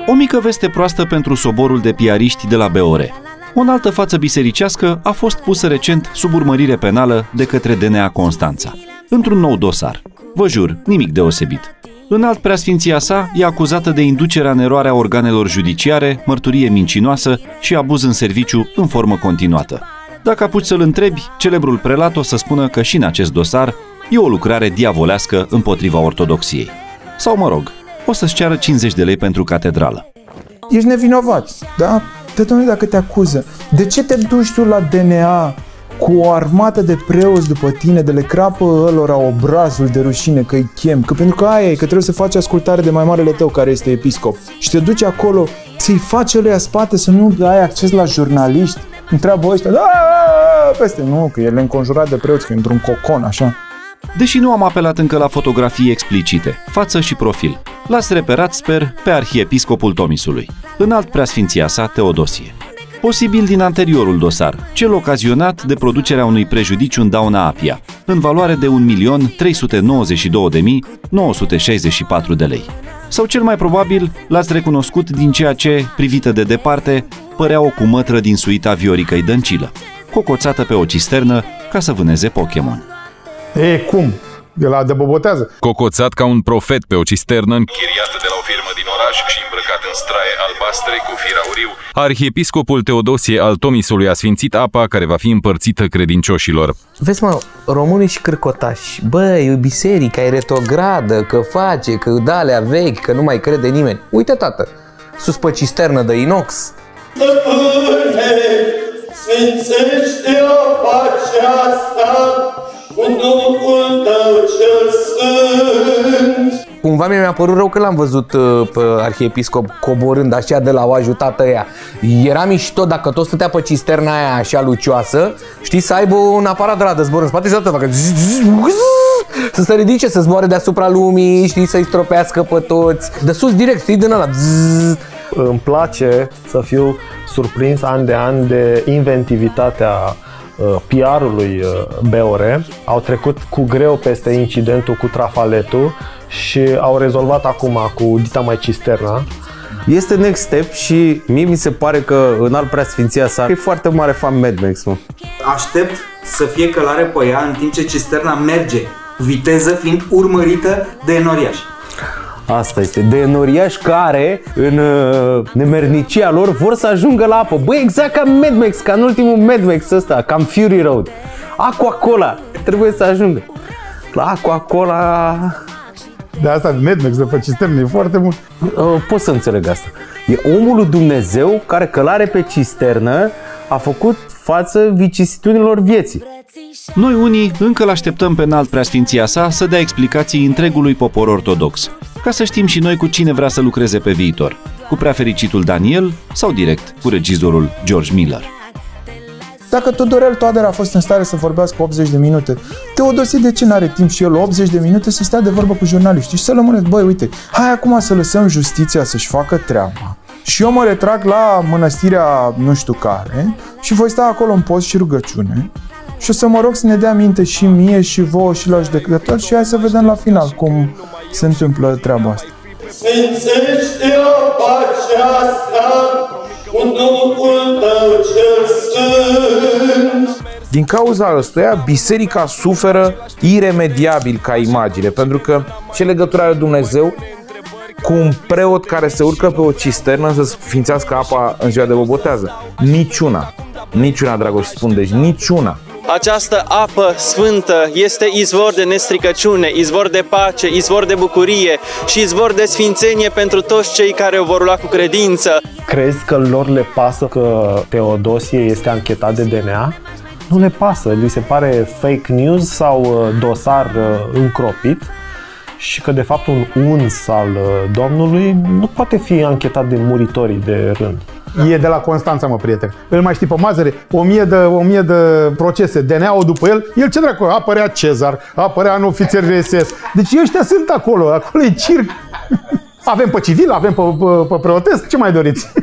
O mică veste proastă pentru soborul de piariști de la BOR. O înaltă față bisericească a fost pusă recent sub urmărire penală de către DNA Constanța, într-un nou dosar. Vă jur, nimic deosebit. Înalt preasfinția sa e acuzată de inducerea în eroare a organelor judiciare, mărturie mincinoasă și abuz în serviciu în formă continuată. Dacă apuci să-l întrebi, celebrul prelat o să spună că și în acest dosar e o lucrare diavolească împotriva ortodoxiei. Sau mă rog, o să-ți ceară 50 de lei pentru catedrală. Ești nevinovat, da? De domnule, dacă te acuză, de ce te duci tu la DNA cu o armată de preoți după tine, de le crapă ălora obrazul de rușine că îi chem, că pentru că aia e, că trebuie să faci ascultare de mai marele tău care este episcop și te duci acolo să-i faci ăluia spate să nu ai acces la jurnaliști, întreabă ăștia, peste, nu, că el e înconjurat de preoți, că e într-un cocon, așa. Deși nu am apelat încă la fotografii explicite, față și profil, l-ați reperat, sper, pe arhiepiscopul Tomisului, înalt preasfinția sa Teodosie. Posibil din anteriorul dosar, cel ocazionat de producerea unui prejudiciu în dauna Apia, în valoare de 1.392.964 de lei. Sau cel mai probabil l-ați recunoscut din ceea ce, privită de departe, părea o cumătră din suita Vioricăi Dăncilă, cocoțată pe o cisternă ca să vâneze Pokémon. E, cum? El a debobotează. Cocoțat ca un profet pe o cisternă, închiriată de la o firmă din oraș și îmbrăcat în straie albastre cu fir auriu, arhiepiscopul Teodosie al Tomisului a sfințit apa care va fi împărțită credincioșilor. Vezi, mă, românii și cârcotași. Băi, e biserica, e retrogradă, că face, că d-alea vechi, că nu mai crede nimeni. Uite, tată, sus pe cisternă de inox. Stăpâne, sfințește apa aceasta cu Duhul tău cel sfânt. Cumva mi-a părut rău că l-am văzut pe arhiepiscop coborând așa de la o ajutată ea. Era mișto dacă tot stătea pe cisterna aia așa lucioasă, știi, să aibă un aparat de la de zbor în spate și să facă să se ridice, să zboare deasupra lumii, știi, să-i stropească pe toți. De sus direct, știi, din ăla. Îmi place să fiu surprins an de an de inventivitatea PR-ului BOR. Au trecut cu greu peste incidentul cu trafaletul și au rezolvat acum cu dita mai cisterna. Este next step și mie mi se pare că înalt preasfinția sa e foarte mare fan Mad Max, mă. Aștept să fie călare pe ea în timp ce cisterna merge, cu viteză fiind urmărită de enoriași. Asta este, de enoriași care, în nemernicia lor, vor să ajungă la apă. Băi, exact ca Mad Max, ca în ultimul Mad Max ăsta, cam Fury Road. Aqua-Cola, trebuie să ajungă. La Aqua-Cola... De asta, Mad Max de pe cisternă, e foarte mult. Pot să înțeleg asta. E omul lui Dumnezeu care, călare pe cisternă, a făcut față vicisitudinilor vieții. Noi unii încă l-așteptăm pe înalt preasfinția sa să dea explicații întregului popor ortodox, ca să știm și noi cu cine vrea să lucreze pe viitor, cu preafericitul Daniel sau direct cu regizorul George Miller. Dacă Tudorel Toader a fost în stare să vorbească 80 de minute, Teodosie de ce n-are timp și el 80 de minute să stea de vorbă cu jurnaliștii și să lămureți, băi, uite, hai acum să lăsăm justiția să-și facă treaba. Și eu mă retrag la mănăstirea nu știu care și voi sta acolo în post și rugăciune și o să mă rog să ne dea minte și mie și vouă și la judecători și hai să vedem la final cum se întâmplă treaba asta. Sfințește apa aceasta cu Duhul tău cel sfânt. Din cauza ăstuia, biserica suferă iremediabil ca imagine, pentru că ce legătură are Dumnezeu cu un preot care se urcă pe o cisternă să sfințească apa în ziua de bobotează? Niciuna. Niciuna, Dragoș, spun, deci niciuna. Această apă sfântă este izvor de nestricăciune, izvor de pace, izvor de bucurie și izvor de sfințenie pentru toți cei care o vor lua cu credință. Crezi că lor le pasă că Teodosie este anchetat de DNA? Nu le pasă, li se pare fake news sau dosar încropit și că de fapt un uns al Domnului nu poate fi anchetat de muritorii de rând. E de la Constanța, mă, prieten. Îl mai știi pe Mazăre? 1000 de procese, DNA-ul după el ce dracu? Apărea Cezar, apărea în ofițeri SS. Deci ăștia sunt acolo e circ. Avem pe civil, avem pe preotesc, ce mai doriți?